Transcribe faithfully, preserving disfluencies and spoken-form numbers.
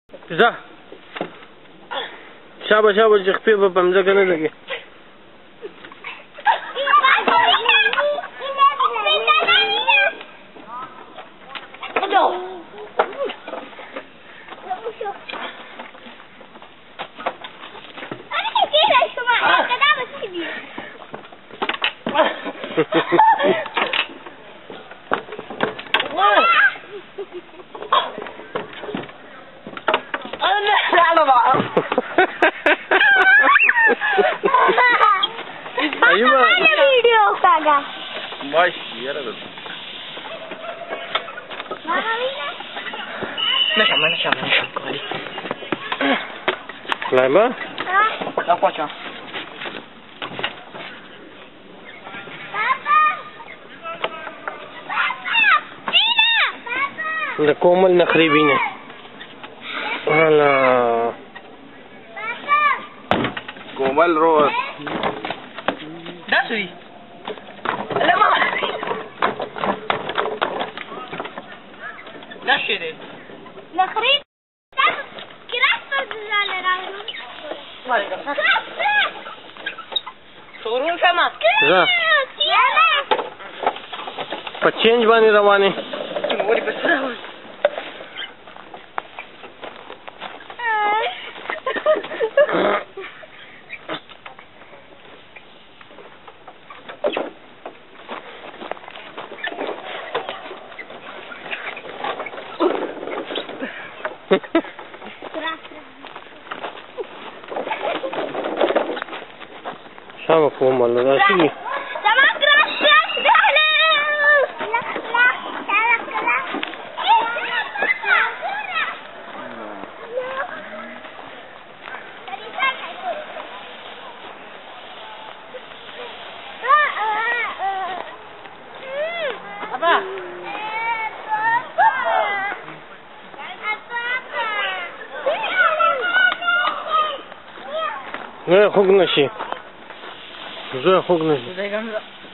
ځه شابه شابه چې خپې به په مځکه نه لګي. Ayuba. Ada video kagak? Masih ada tu. Mana ini? Mana mana siapa siapa kali? Lama? Hah? Apa cak? Papa. Papa. Tina. Papa. The Komal Nakribine. Alah. Papa. Komal Road. Dah sui. Alamak. Dah sih. Nakrib. Keras perjalanan orang. Keras. Turun sama. ځه په چینج باندې روانې. Boleh besar. شابه Komal راشي. Sama keras keras dah lah. Keras keras keras. Apa? زه خوږ نشي زه خوږ نشي Saya kan